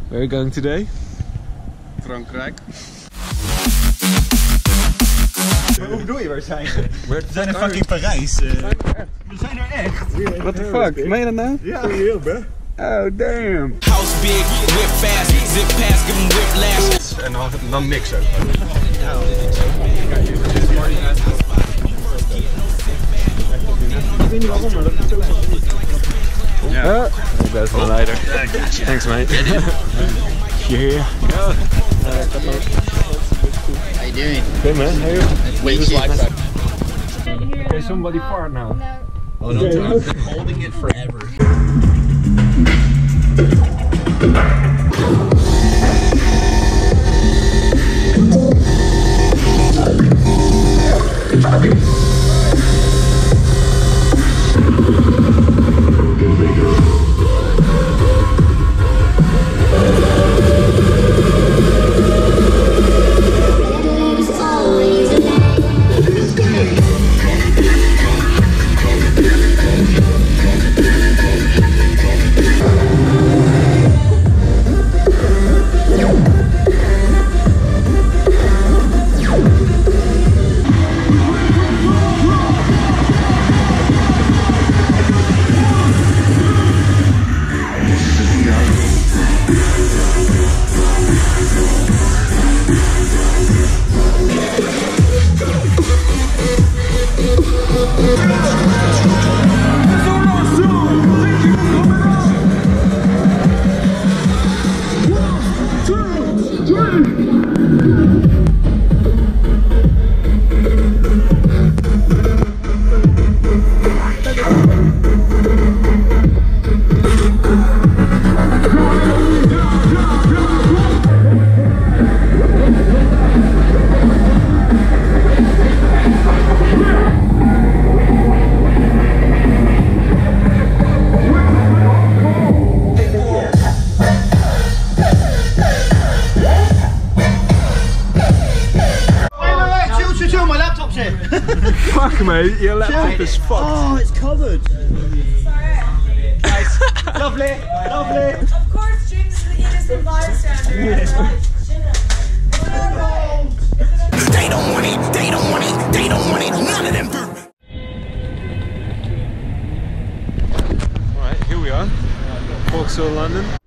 Where are you going today? Frankrijk. Hoe bedoel je, waar zijn we? We zijn in fucking Parijs. We zijn er echt. What the fuck? Meen je dat nou? Ja. Heel, bro. Oh damn. House big, whip fast, zip past, give him whiplash. En dan niks ook. Ik weet niet waarom, maar dat is zo lekker. Ja. Ik ben van de leider. Thanks mate. Yeah. How you doing? Good man, how are you? Wait, Okay, somebody fart now. oh no, I'm holding it forever. Fuck mate, your laptop is fucked. Oh, it's covered. Nice. Lovely, lovely. Of course, James is the innocent bystander. They don't want it, they don't want it, they don't want it, none of them. Alright, here we are. Vauxhall London.